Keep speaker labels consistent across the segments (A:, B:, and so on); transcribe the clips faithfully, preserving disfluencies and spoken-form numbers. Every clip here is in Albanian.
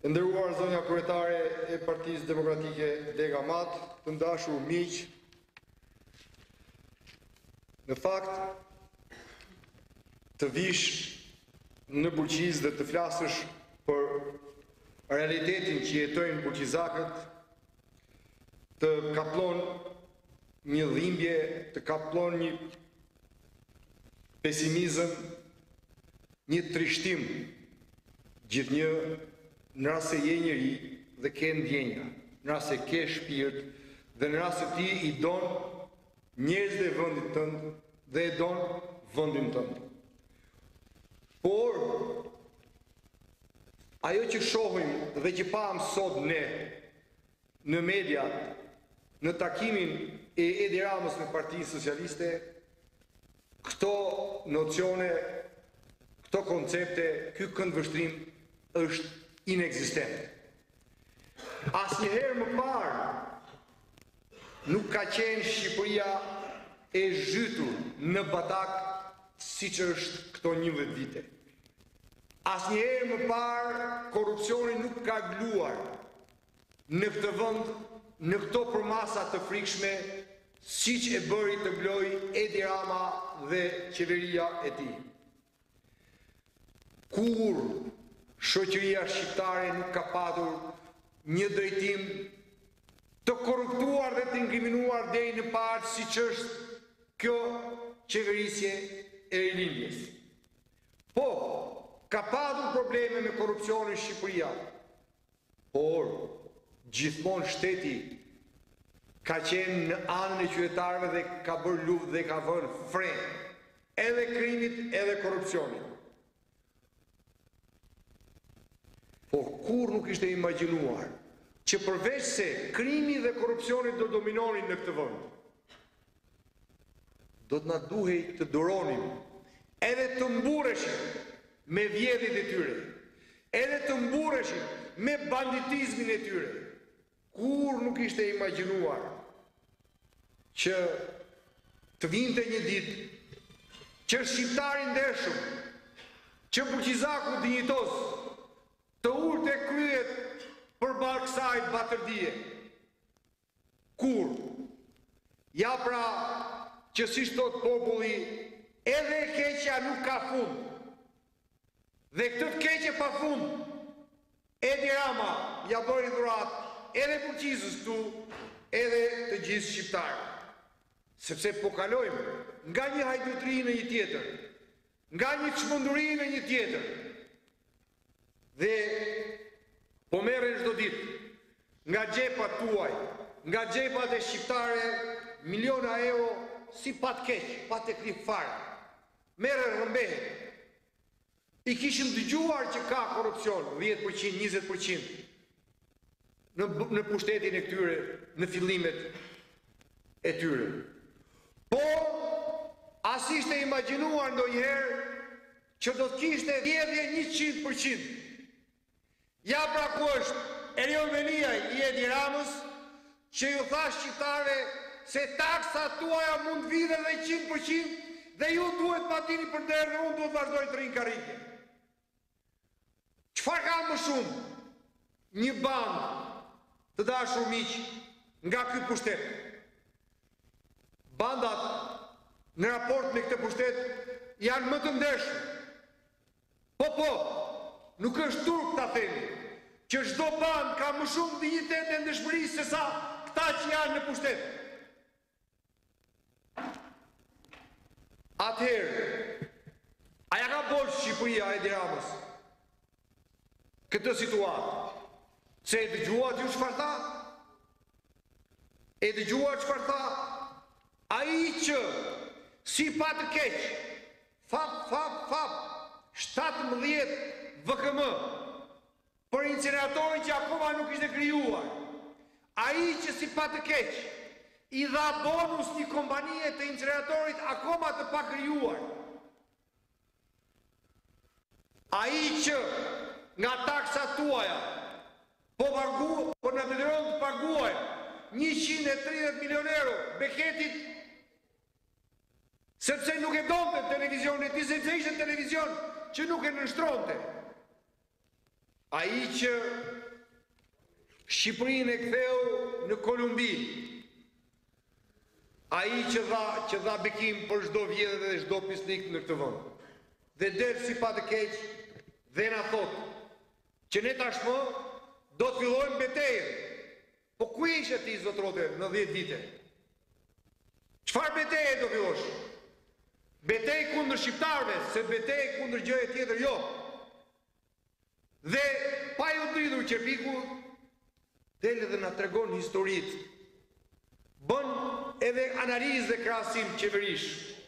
A: Të nderuar zonja kryetare e Partisë Demokratike Lega Mat, të ndashur miq, në fakt të vish në Bulqiz dhe të flasësh për realitetin që jetojnë bulqizakët, të kaplon një dhimbje, të kaplon një pesimizëm, një trishtim, gjithnjë në rast se je njeri dhe ke ndjenja, në rast se ke shpirt dhe në rast se ti i don njerëzit e vendit tënd dhe e don vendin tënd. Por ajo që shohim dhe që pam sot ne në media, në takimin e Edi Ramës me Partinë Socialiste, këto nocione, këto koncepte, ky këndvështrim është inexistent. Asnjëherë më parë nuk ka qenë Shqipëria e zhytur në batak siç është këto njëmbëdhjetë vite. Asnjëherë më parë korrupsioni nuk ka gluar në këtë vend, në këto përmasa të frikshme, siç e bëri të gloj Edi Rama dhe qeveria e tij. Kur shoqëria shqiptare nuk ka patur një drejtim të korruptuar dhe të inkriminuar deri në parë siç është kjo qeverisje e rilindjes. Po, ka patur probleme me korrupsionin Shqipëria, por gjithmonë shteti ka qenë në anën e qytetarëve dhe ka bërë luftë dhe ka vënë fren edhe krimit edhe korrupsionit. Por kur nuk ishte imagjinuar që përveç se krimi dhe korrupsioni do dominonin në këtë vend, do të na duhej të duronim, edhe të mburreshim me vjedhjet e tyre, edhe të mburreshim me banditizmin e tyre. Kur nuk ishte imagjinuar që të vinte një ditë që shqiptari ndershëm, që bulqizaku dinjitos të ulte e kryet për balë kësaj batërdije. Kur? Ja pra që si shtot populli, edhe e keqja nuk ka fund. Dhe këtë të keqe pa fund, Edi Rama ja bëri dhurat edhe Bulqizës këtu, edhe të gjithë shqiptarë. Sepse po kalojmë nga një hajdutri në një tjetër, nga një çmenduri në një tjetër, dhe po merren çdo ditë nga xhepat tuaj, nga xhepat e shqiptare, miliona euro si pat keq, pat e klip fare. Merren rrëmbehet. I kishin dëgjuar që ka korrupsion, dhjetë përqind, njëzet përqind në në pushtetin e këtyre, në fillimet e tyre. Po as ishte imagjinuar ndonjëherë që do të kishte vjedhje njëqind përqind. Ja pra ku është Erion Venia i Edi Ramës, që ju tha shqiptarëve se taksa tuaja mund vide dhe qind përqind dhe ju duhet patini për derë dhe unë duhet vazhdoj të rinë karike. Çfarë ka më shumë një bandë të dashur miq nga ky pushtet? Bandat në raport me këtë pushtet janë më të ndershme. Po po, nuk është turp ta themi që çdo band ka më shumë dinjitet e ndeshmëri se sa këta që janë në pushtet. Atëherë, aja ka bolë Shqipëria e Edi Ramës këtë situatë? Se e dëgjuat ju çfarë tha? E dëgjuat çfarë tha? Ai që si pa të keq, fap, fap, fap, shtatëmbëdhjetë V K M për inceneratorin që akoma nuk ishte krijuar. Ai që si pa të keq i dha bonus një kompanie të inceneratorit akoma të pa krijuar. Ai që nga taksat tuaja po pagu, po në detyron të paguaj njëqind e tridhjetë milion euro Beketit, sepse nuk e donte televizionin e tij, sepse ishte televizion që nuk e nënshtronte. ai që Shqipërinë e ktheu në Kolumbi, ai që dha, që dha bekim për çdo vjedhje dhe çdo pislik në këtë vend. Dhe del si pa të keq dhe na thot që ne tashmë do të fillojmë betejën. Po ku ishe ti, zotrote, në dhjetë vite? Çfarë beteje do fillosh? Betejë kundër shqiptarëve, se betejë kundër gjëje tjetër jo. Dhe pa ju dritur qefiku, del edhe na tregon historitë. Bën edhe analizë dhe krahasim qeverish.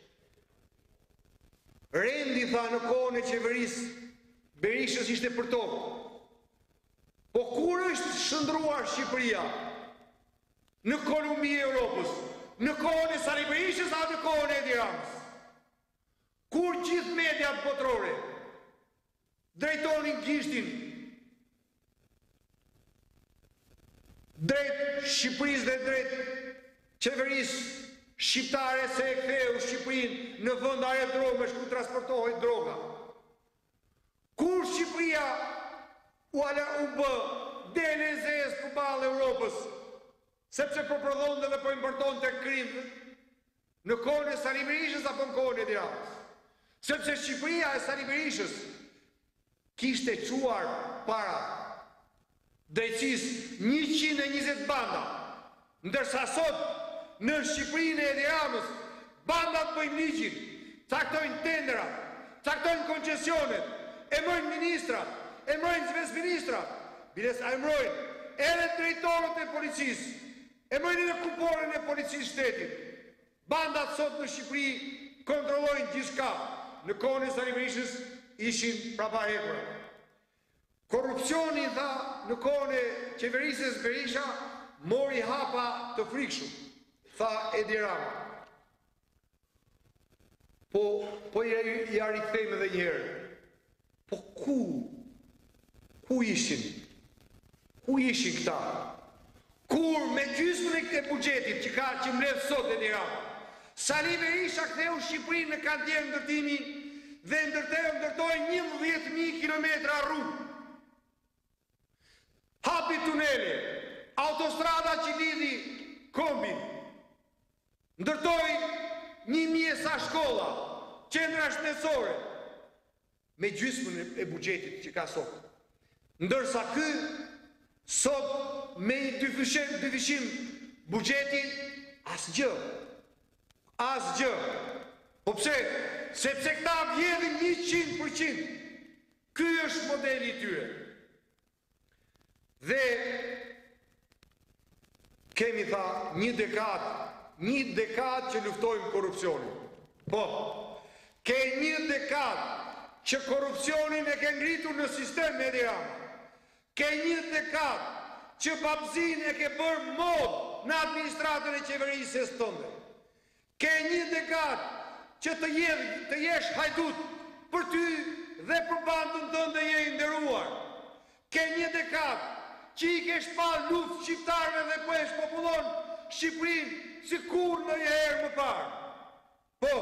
A: Rendi tha në kohën e qeverisë Berishës ishte për tokë. Po kur është shndruar Shqipëria? Në Kolumbi e Europës, në kohën e Sali Berishës a në kohën e Edi Ramës? Kur gjithë mediat botërore drejtonin gishtin drejt Shqipërisë dhe drejt qeverisë shqiptare se e ktheu Shqipërinë në vend aerodromesh ku transportohej droga. Kur Shqipëria u ala u bë dele zez përballë Europës, sepse po prodhonte dhe po importonte krim në kohën e Sali Berishës apo në kohën e Edi Ramës. Sepse Shqipëria e Sali Berishës kishte çuar para drejtësisë njëqind e njëzet banda, ndërsa sot në Shqipërinë e Edi Ramës bandat bëjnë ligjin, caktojnë tendera, caktojnë koncesionet, emrojnë ministrat, emrojnë zvezministrat, biles a emrojnë edhe drejtorët e policisë, emrojnë edhe kuporën e policisë shtetit. Bandat sot në Shqipëri kontrollojnë gjithçka. Në kohën e Sali Berishës ishin prapa hekura. Korrupsioni, tha, në kohën e qeverisës Berisha mori hapa të frikshëm, tha Edi Rama. Po, po ja rikthejmë edhe njëherë. Po ku? Ku ishin? Ku ishin këta? Kur me gjysmën e këtë buxhetit që ka që mbledh sot Edi Rama, Sali Berisha ktheu Shqipërinë në kantier ndërtimi dhe ndërteu ndërtoi njëmbëdhjetë mijë kilometra rrugë. Hapi tunele, autostrada që lidhi kombin, ndërtoi një mijë sa shkolla, qendra shëndetësore, me gjysmën e buxhetit që ka sot. Ndërsa ky sot me një dyfishim, dyfishim buxheti asgjë. Asgjë. Po pse? Sepse këta vjedhin njëqind përqind. Ky është modeli i tyre. Dhe kemi, tha, një dekadë, një dekadë që luftojmë korrupsionin. Po, ke një dekadë që korrupsionin e ke ngritur në sistem me Edi Rama. Ke një dekadë që babzin e ke bërë mod në administratën e qeverisës tënde. Ke një dekadë që të, je, të jesh hajdut për ty dhe për bandën tënde je i nderuar. Ke një dekadë që i ke shpal luft shqiptarëve dhe po e shpopullon Shqipërinë si kur në një herë më parë. Po,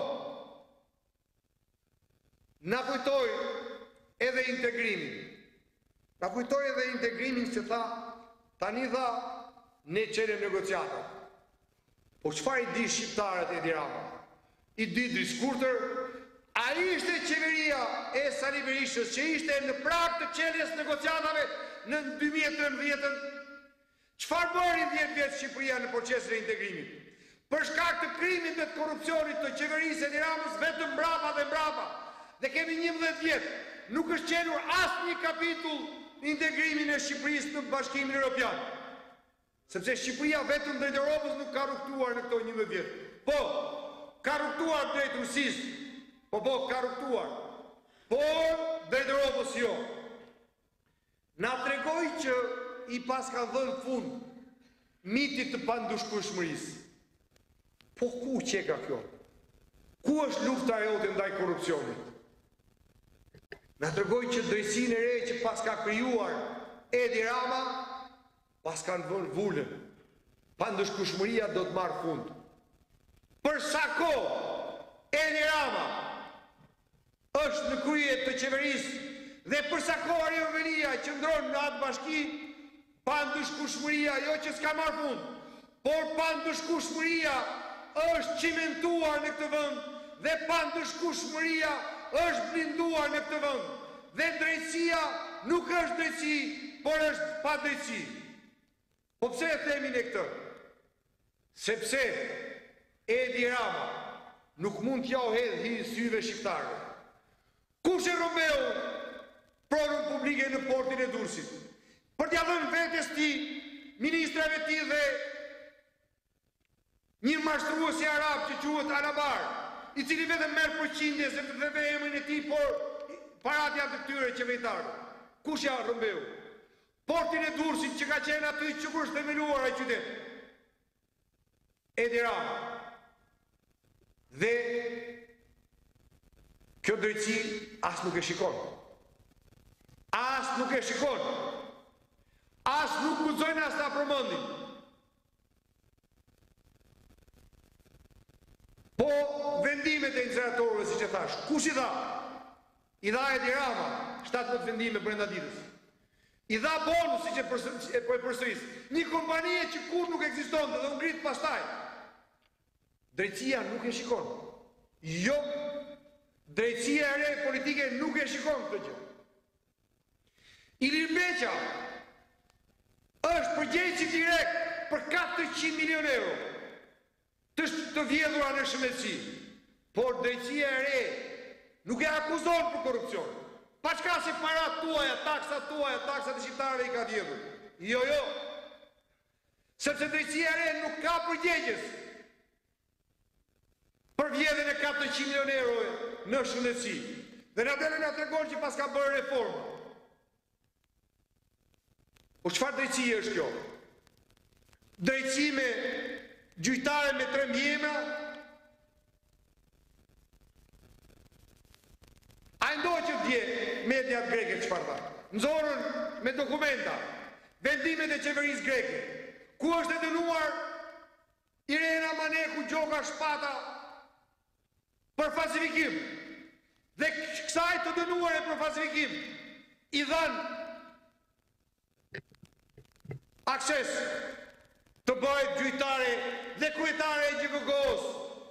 A: na kujtoj edhe integrimin. Na kujtoj edhe integrimin që tha, tani tha, ne qenem negociatat. Po çfarë i di shqiptarët Edi Rama? I di Driskurtër, a ishte qeveria e Sali Berishës që ishte në prag të çeljes negociatave në dy mijë e trembëdhjetë? Çfarë bëri dhjetë vjet Shqipëria në procesin e integrimit? Për shkak të krimit dhe të korrupsionit të qeverisë Edi Ramës vetëm mbrapa dhe mbrapa. Dhe kemi njëmbëdhjetë vjet, nuk është qenur asnjë kapitull integrimin e Shqipërisë në Bashkimin Evropian. Sepse Shqipëria vetëm drejt Europës nuk ka rrugtuar në këto njëmbëdhjetë vjet. Po, ka rrugtuar drejt Rusisë. Po, po, ka rrugtuar. Por drejt Europës jo. Na tregoj që i pas ka dhënë fund mitit të pandushkueshmërisë. Po ku që ka kjo? Ku është lufta jote ndaj korrupsionit? Na tregoj që drejtsinë e re që pas ka krijuar Edi Rama, pas kanë vënë vulën, pandëshkueshmëria do të marrë fund. Për sa kohë Edi Rama është në krye të qeverisë Dhe përsa kohë Jovelia qëndron në atë bashki, pa ndushkueshmëria, jo që s'ka marrë fund, por pa ndushkueshmëria është cimentuar në këtë vend dhe pa ndushkueshmëria është blinduar në këtë vend. Dhe drejtësia nuk është drejtësi, por është pa drejtësi. Po pse e themi ne këtë? Sepse Edi Rama nuk mund t'ja u hedhë hi syve shqiptarëve. Kush e Romeu pronën publike në portin e Durrësit? Për t'ja dhënë vetes ti, ministrave ti dhe një mashtruesi arab që quhet Alabar, i cili vetëm merr përqindje se të dhe emrin e tij, por parat janë të këtyre qevetarëve. Kush ja Romeu? Portin e Durrësit që ka qenë aty që kur është themeluar ai qytet. Edi Rama. Dhe kjo drejtësi as nuk e shikon. As nuk e shikon. As nuk guxojnë as ta përmendin. Po vendimet e inceneratorëve, siç e thash, kush i dha? I dha Edi Rama, shtatëdhjetë vendime brenda ditës. I dha bonus, siç e përsëris, një kompani që kur nuk ekzistonte dhe u ngrit pastaj. Drejtësia nuk e shikon. Jo, drejtësia e re politike nuk e shikon këtë gjë. Ilir Beqa është përgjegjësi direkt për katërqind milion euro të, të vjedhura në shëndetësi, por drejtësia e re nuk e akuzon për korrupsion. Pa çka si parat tuaja, taksat tuaja, taksat e shqiptarëve i ka vjedhur. Jo, jo. Sepse drejtësia e re nuk ka përgjegjës për vjedhjen e katërqind milion euro në shëndetësi. Dhe na dele na tregon që pas ka bërë reforma. Po çfarë drejtësie është kjo? Drejtësi me gjyqtare me tre mjemra? A ndoj që dje mediat greke çfarë tha? Nxorën me dokumenta vendimet e qeverisë greke, ku është e dënuar Irena Maneku Gjoka Shpata për falsifikim. Dhe kësaj të dënuar e për falsifikim i dhanë akses të bëhet gjyqtare dhe kryetare e G K K-s.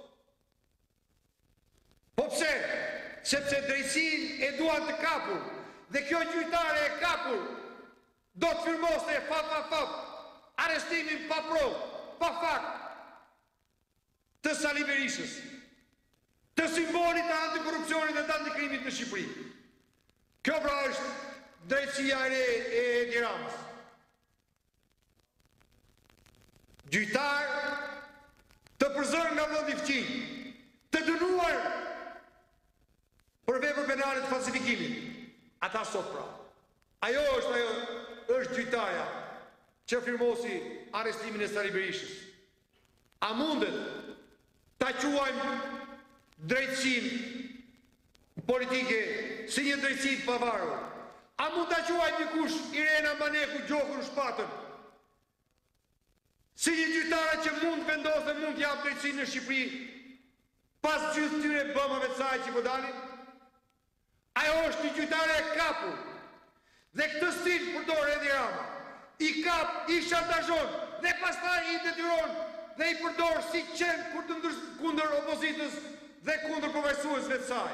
A: Po pse? Sepse drejtësinë e duan të kapur, dhe kjo gjyqtare e kapur do të firmoste fap fap fap arrestimin pa provë, pa fakt të Sali Berishës, të simbolit të antikorrupsionit dhe të antikrimit në Shqipëri. Kjo pra është drejtësia e re e Edi Ramës. Gjyqtar të përzërë nga vendi fqinj, të dënuar për vepër penale të falsifikimit. Ata sot pra. Ajo është ajo është gjyqtarja që firmosi arrestimin e Sali Berishës. A mundet ta quajmë drejtësinë politike si një drejtësi të pavarur? A mund ta quajmë dikush Irena Maneku Gjokën Shpatën si një gjyqtare që mund vendosë dhe mund t'japë drejtësinë në Shqipëri pas gjithë tyre bëmave të saj që po dalin? Ajo është një gjyqtare e kapur. Dhe këtë stil përdor Edi Rama. I kap, i shantazhon dhe pastaj i detyron dhe i përdor si qenë kur të ndër, kundër opozitës dhe kundër përfaqësuesve të saj.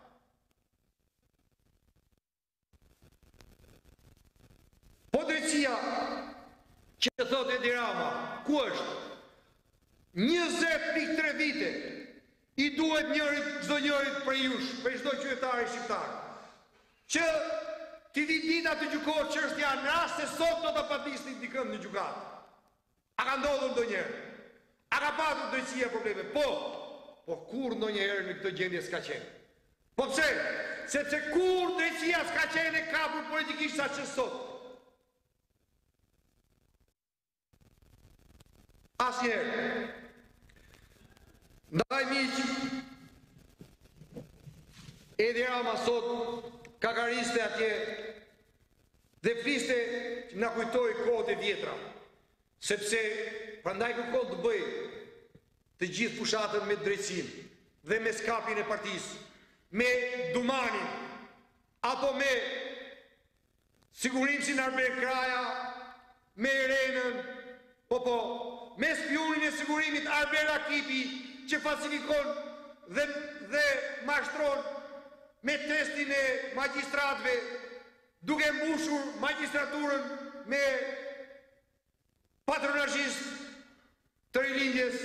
A: Po drejtësia që thot Edi Rama, ku është? njëzet pikë tre vite i duhet njërit, çdo njërit për jush, për çdo qytetari shqiptar, që t'i di dita të gjykohet çështja në rast se sot do ta padisnin dikën në gjykat. A ka ndodhur ndonjëherë? A ka pasur drejtësia probleme? Po, po kur ndonjëherë në këtë gjendje s'ka qenë. Po pse? Sepse kur drejtësia s'ka qenë e kapur politikisht sa që sot. Asnjëherë. Ndaj miq, Edi Rama sot kakariste atje dhe fliste që na kujtoi kohët e vjetra, sepse prandaj kërkon të bëj të gjithë fushatën me drejtësinë dhe me skapin e partisë, me dumanin apo me sigurim si Arber Kraja, me Irenën, po po, me spionin e sigurimit Arber Akipi, që falsifikon dhe, dhe mashtron me testin e magjistratëve, duke mbushur magistraturën me patronazhist të rilindjes.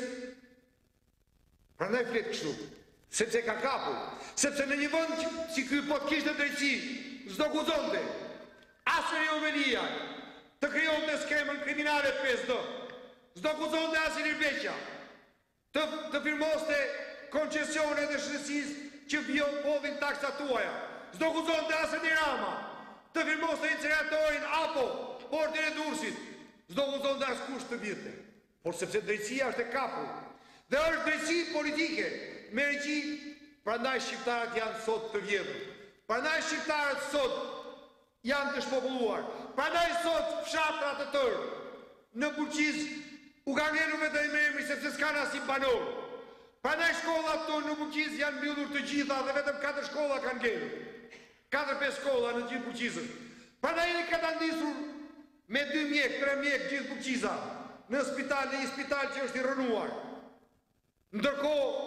A: Prandaj flet kështu, sepse ka kapur, sepse në një vend si ky po të kishte drejtësi, s'do guxonte as Jovelia të krijonte skemën kriminale pesë D, s'do guxonte as Ilir të, të firmoste koncesione dhe shëndetësisë që vjopodhin taksat tuaja, s'do guxonte as Edi Rama të firmoste incineratorin apo portin e Durrësit, s'do guxonte as kush të vjete, por sepse drejtësia është e kapur dhe është drejtësi politike me regji, prandaj shqiptarët janë sot të vjedhur, prandaj shqiptarët sot janë të shpopulluar, prandaj sot fshatrat të tërë në Buqiz u ka ngelu me të emri sepse s'kan asnjë banor. Prandaj shkollat tonë në Buqiz janë mbyllur të gjitha dhe vetëm katër shkolla kanë ngelur. katër pesë shkolla në gjithë Buqizën. Prandaj ne ka ta ndisur me dy mjek, tre mjek gjithë Buqiza në spital, në një spital që është i rënuar. Ndërkohë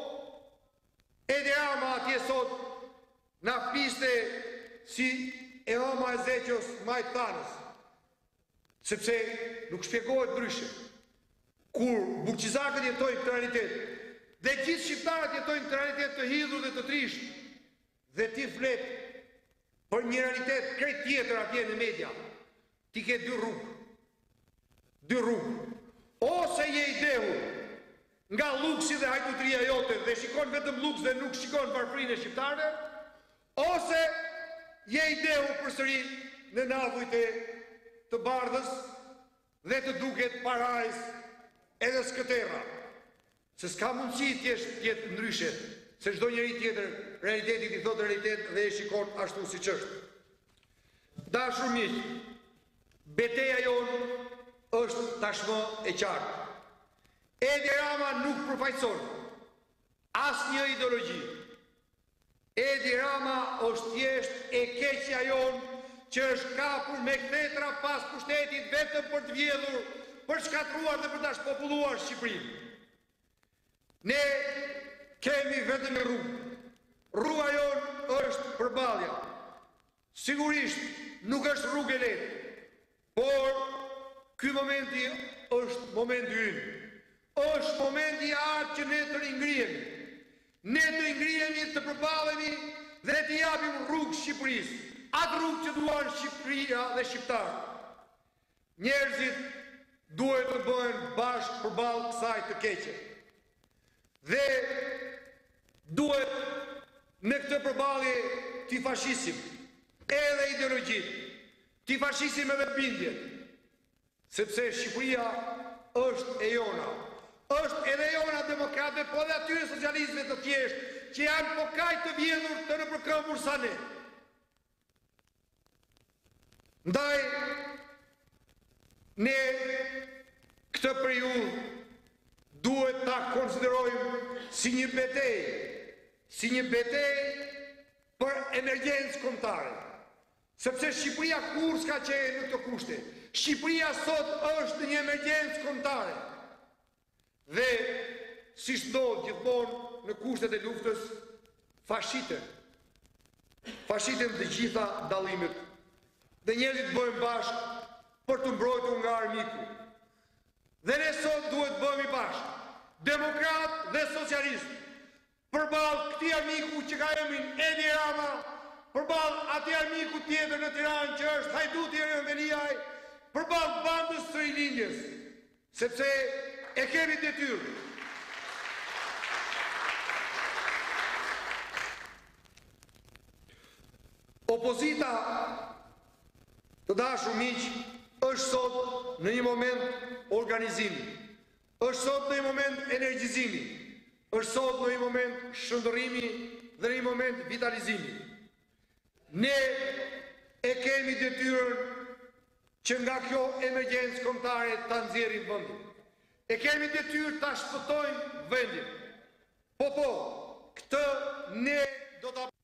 A: Edi Rama atje sot na fliste si e Oma e Zeqos majt Thanës, sepse nuk shpjegohet ndryshe. Kur buqizakët jetojnë këtë realitet, dhe gjithë shqiptarët jetojnë këtë realitet të hidhur dhe të trisht, dhe ti flet për një realitet krejt tjetër atje në media, ti ke dy rrugë. Dy rrugë. Ose je i dehur nga luksi dhe hajtutria jote dhe shikon vetëm luks dhe nuk shikon varfrinë e shqiptarëve, ose je i dehur përsëri në navujt e të bardhës dhe të duket parajs edhe skëterra, se s'ka mundësi tjetë ndryshe, se çdo njeri tjetër realitetit i thotë realitet dhe e shikon ashtu siç është. Dashur miq, betejë jonë është tashmë e qartë. Edi Rama nuk përfaqëson asnjë ideologji. Edi Rama është thjesht e keqja jonë që është kapur me kthetra pas pushtetit vetëm për të vjedhur, për shkatruar dhe për ta shpopulluar Shqipërinë. Ne kemi vetëm një rrugë. Rruga jonë është përballja. Sigurisht nuk është rrugë e lehtë, por ky momenti është momenti ynë. Është momenti i art që ne të ringrihemi. Ne të ngrihemi, të përballemi dhe të japim rrugë Shqipërisë. Atë rrugë që duan Shqipëria dhe shqiptarët. Njerëzit duhet të bëhen bashkë përballë kësaj të keqe. Dhe duhet në këtë përballje t'i fashisim edhe ideologjitë, t'i fashisim edhe bindjet, sepse Shqipëria është e jona. Është edhe jona demokratëve, po dhe atyre socialistëve të thjeshtë, që janë po kaq të vjedhur të nëpërkëmbur sa ne. Ndaj, ne këtë periudhë duhet ta konsiderojmë si një betejë, si një betejë për emergjencë kombëtare. Sepse Shqipëria kur s'ka qenë në këto kushte. Shqipëria sot është një emergjencë kombëtare. Dhe si ndodh gjithmonë në kushtet e luftës, fashiten. Fashiten të gjitha dallimet. Dhe njerëzit bëhen bashkë për të mbrojtur nga armiku. Dhe ne sot duhet bëhemi bashkë, demokrat dhe socialist, përballë këtij armiku që ka emrin Edi Rama, përballë atij armiku tjetër në Tiranë që është Hajduti Erion Veliaj, përballë bandës së rilindjes, sepse e kemi detyrë. Opozita, të dashur miq, është sot në një moment organizimi, është sot në një moment energjizimi, është sot në një moment shndërrimi dhe në një moment vitalizimi. Ne e kemi detyrën që nga kjo emergjencë kombëtare ta nxjerrim vendin. E kemi detyrë ta shpëtojmë vendin. Po po, këtë ne do ta